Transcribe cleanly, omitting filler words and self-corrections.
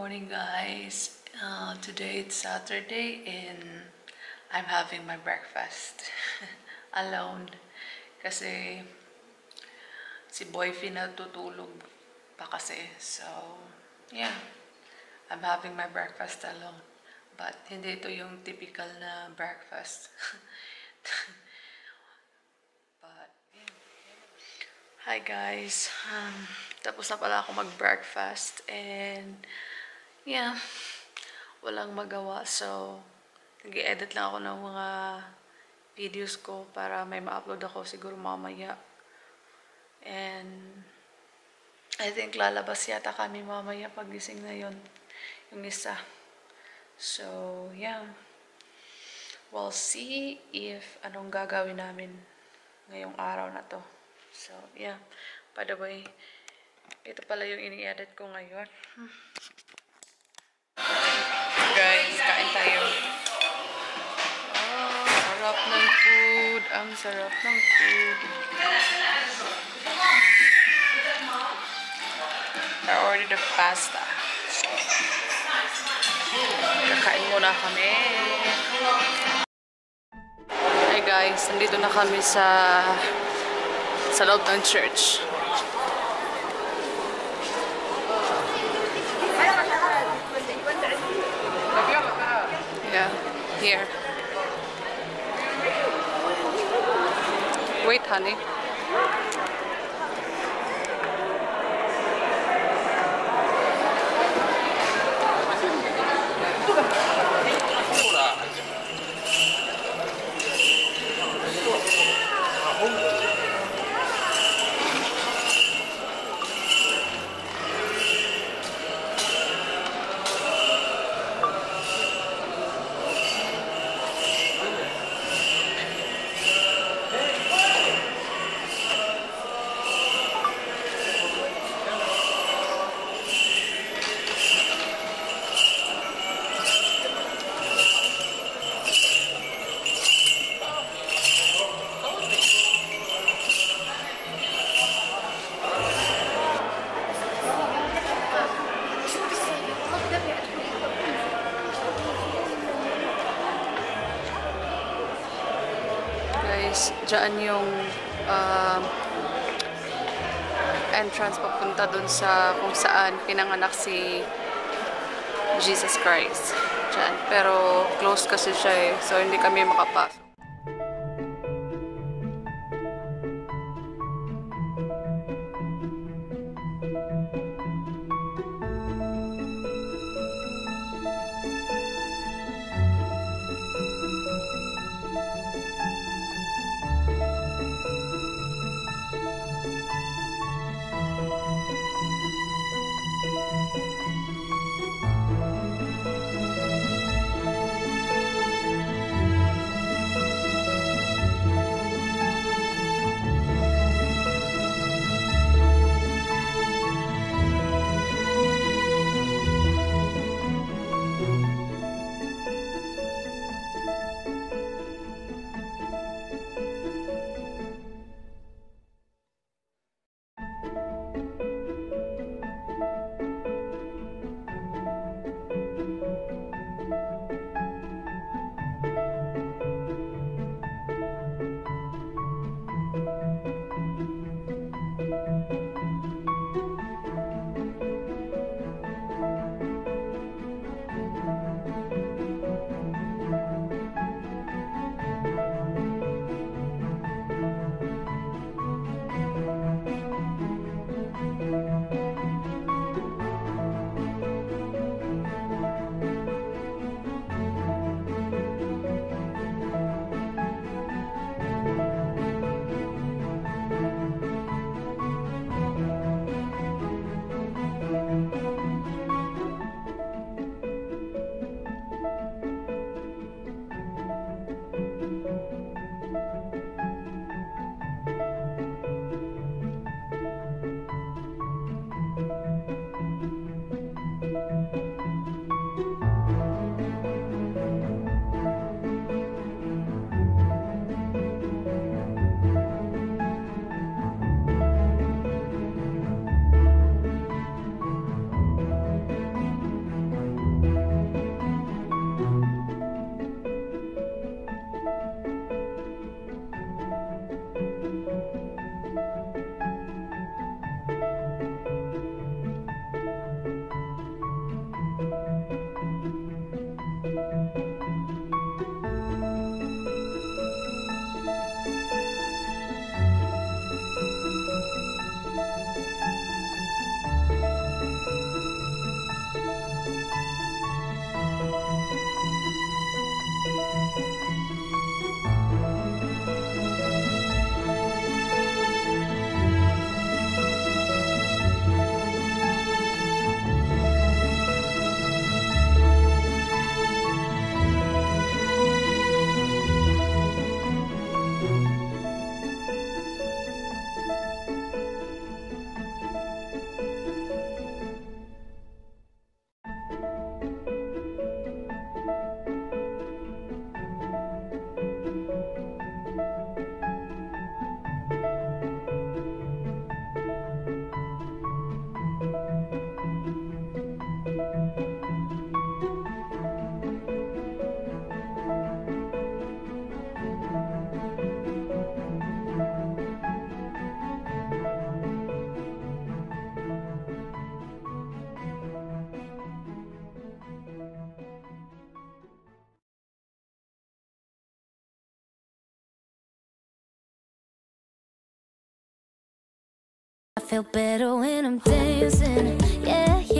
morning, guys. Today it's Saturday and I'm having my breakfast alone kasi si Boyfie natutulog pa kasi. So, yeah. I'm having my breakfast alone. But hindi ito yung typical na breakfast. But, yeah. Hi guys. Tapos na pala ako mag-breakfast and yeah, walang magawa. So, nag-edit lang ako ng mga videos ko para may ma-upload ako siguro mamaya. And I think lalabas yata kami mamaya pagising na yun, yung isa. So, yeah. We'll see if anong gagawin namin ngayong araw na to. So, yeah. By the way, ito pala yung ini-edit ko ngayon. Guys, kain tayo. Oh, sarap ng food. Ang sarap ng food. I ordered the pasta. Kakain muna kami. Hey guys, nandito na kami sa loob ng church. Yeah, here. Wait, honey. Diyan yung entrance papunta dun sa kung saan pinanganak si Jesus Christ. Diyan. Pero close kasi siya eh. So hindi kami makapasok. feel better when I'm dancing. Yeah,